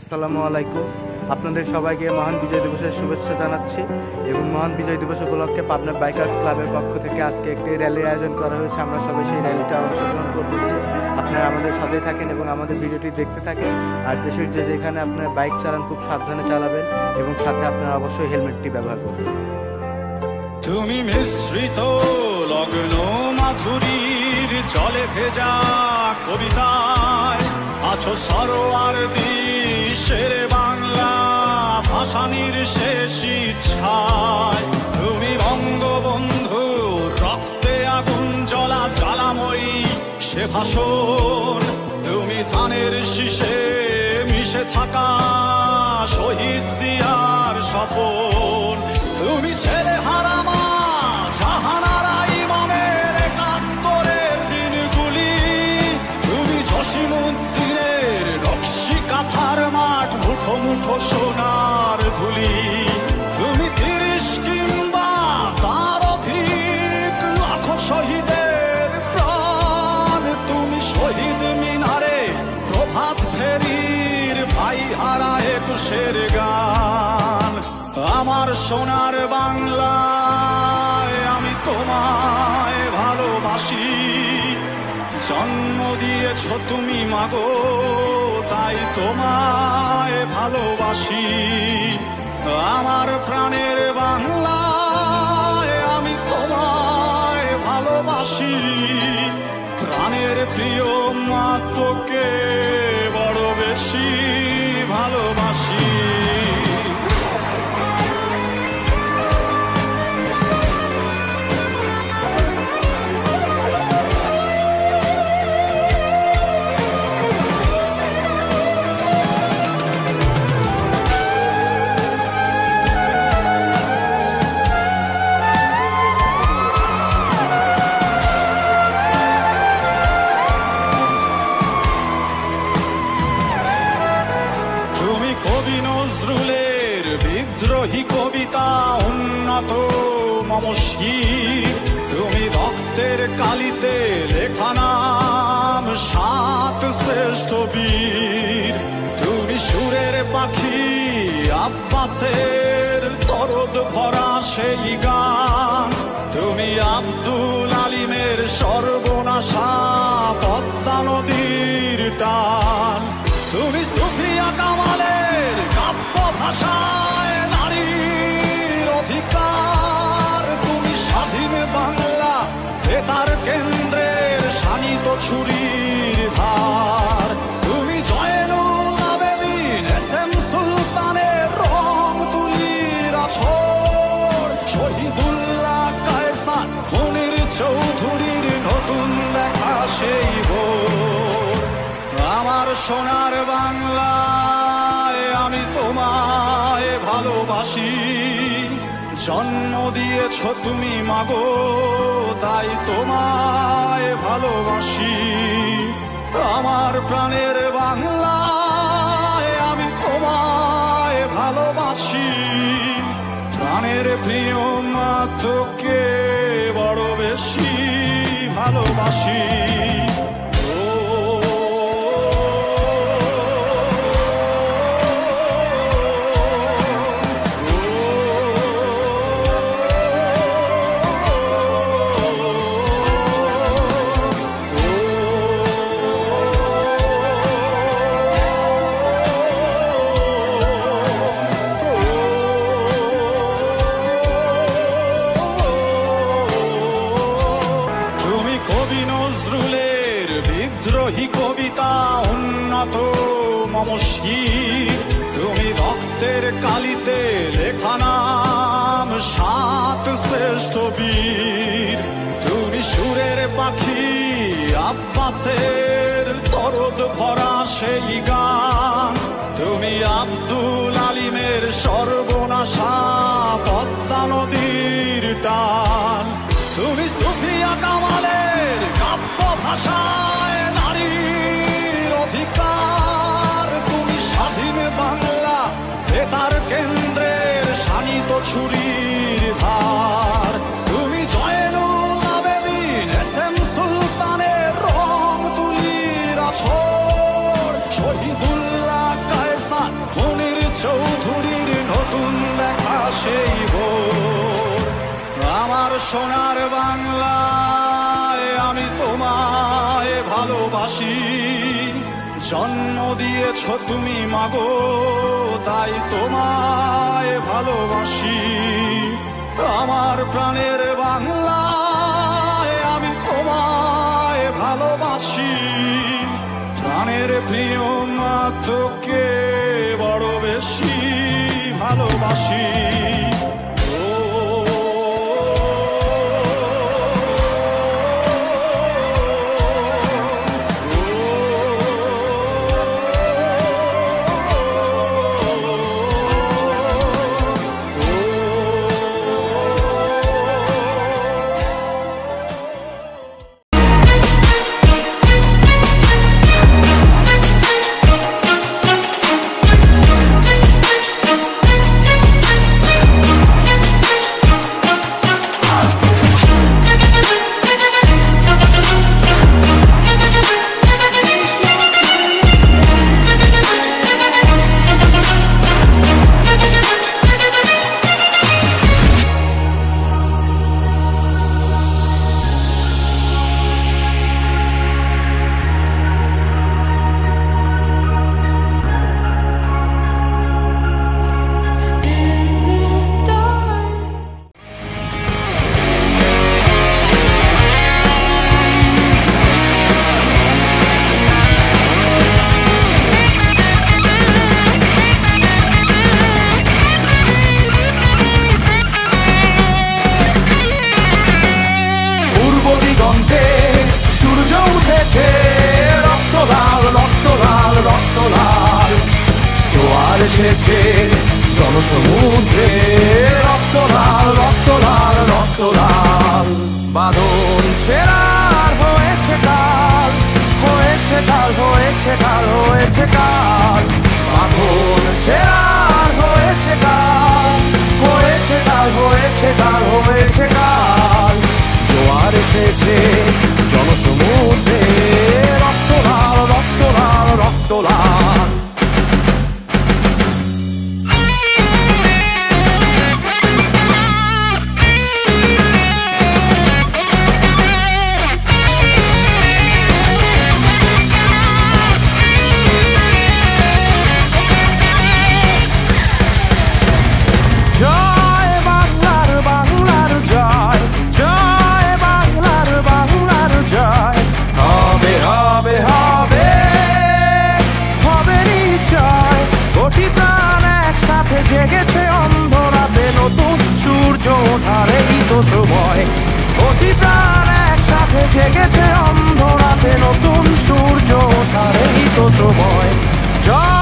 আসসালামু আলাইকুম। আপনাদের সবাইকে মহান বিজয় দিবসের শুভেচ্ছা জানাচ্ছি এবং মহান বিজয় দিবস উপলক্ষে পাবনা বাইকার্স ক্লাবের পক্ষ থেকে আজকে একটি র্যালির আয়োজন করা হয়েছে। আমরা সবাই সেই র্যালিটা অংশগ্রহণ করতেছি। আপনারা আমাদের সাথেই থাকেন এবং আমাদের ভিডিওটি দেখতে থাকেন। আর দেশের যেখানে আপনারা বাইক চালান খুব সাবধানে চালাবেন এবং সাথে আপনারা অবশ্যই হেলমেটটি ব্যবহার করবেন। তুমি মিশ্রিত লগ্ন মাধুরীর জলে ভেজা কবিতায় আছো সরোয়ার দেশের বাংলা ভাষানির শেষ ইচ্ছায়। তুমি বঙ্গবন্ধু রক্তে আগুন জ্বলা জ্বালাময়ী সে ভাষণ। তুমি ধানের শীষে মিশে থাকা শহীদ জিয়ার স্বপন। তুমি ছেলে হারামা জাহানারা ইমামের একাত্তরের দিনগুলি। তুমি জসিমুদ্দিনের নকশি কাঁথার মাঠ মুঠো মুঠো সোনার ধুলি। তুমি ৩০ কিংবা তার অধিক লাখো শহীদের প্রাণ। তুমি শহীদ মিনারে প্রভাত ফেরির ভাই হারা ২১-এর গান। আমার সোনার বাংলায় আমি তোমায় ভালোবাসি। জন্ম দিয়েছ তুমি মাগো তাই তোমায় ভালোবাসি। আমার প্রাণের বাংলায় আমি তোমায় ভালোবাসি। প্রাণের প্রিয় মা তোকে বড় বেশি ভালোবাসি। বিদ্রোহী কবিতা উন্নত মমশী। তুমি রক্তের কালিতে লেখা নাম ৭ শ্রেষ্ঠ বীর। তুমি সুরের পাখি আব্বাসের দরদ ভরা সেই গান। তুমি আব্দুল আলিমের সর্বনাশা পদ্মা নদীর টান। তুমি সুফিয়া কামালের কাব্য ভাষায় নারীর অধিকার। তুমি স্বাধীন বাংলা বেতার কেন্দ্রের শানিত ছুরির ধার। তুমি জয়নুল আবেদিন এস.এম. সুলতানের রং তুলির আছর। শহীদুল্লাহ কায়সার মনির চৌধুরীর নতুন দেখা সেই ভোর। আমার সোনার বাংলায় আমি তোমায় ভালোবাসি। জন্ম দিয়েছ তুমি মাগো তাই তোমায় ভালোবাসি। আমার প্রাণের বাংলায় আমি তোমায় ভালোবাসি। প্রাণের প্রিয় মা তোকে বড় বেশি ভালোবাসি। বিদ্রোহী কবিতা উন্নত মমশী। তুমি রক্তের কালিতে লেখা নাম ৭ শ্রেষ্ঠ বীর। তুমি সুরের পাখি আব্বাসের দরদ ভরা সেই গান। তুমি আব্দুল আলিমের সর্বনাশা পদ্মা নদীর টান। তুমি সুফিয়া কামালের কাব্য ভাষায় নারীর অধিকার। তুমি স্বাধীন বাংলা বেতার কেন্দ্রের শানিত ছুরির ধার। তুমি জয়নুল আবেদিন এস.এম. সুলতানের রং তুলির আছর। শহীদুল্লাহ কায়সার সোনার বাংলায় আমি তোমায় ভালোবাসি, জন্ম দিয়েছ তুমি মাগো তাই তোমায় ভালোবাসি। আমার প্রাণের বাংলায় আমি তোমায় ভালোবাসি, প্রাণের প্রিয় মা তোকে বড় বেশি ভালোবাসি। জনসমুদ্রে রক্ত লাল রক্ত লাল রক্ত লাল, বাঁধন ছেড়ার হয়েছে কাল, হয়েছে কাল হয়েছে কাল হয়েছে কাল, বাঁধন ছেড়ার হয়েছে কাল, হয়েছে কাল হয়েছে কাল হয়েছে কাল, জোয়ার এসেছে জনসমুদ্রে রক্ত লাল রক্ত লাল রক্ত লাল। জেগেছে অন্ধরাতে নতুন সূর্য ওঠার এই তো সময়, প্রতি প্রাণ একসাথে জেগেছে অন্ধরাতে নতুন সূর্য ওঠার এই তো সময়।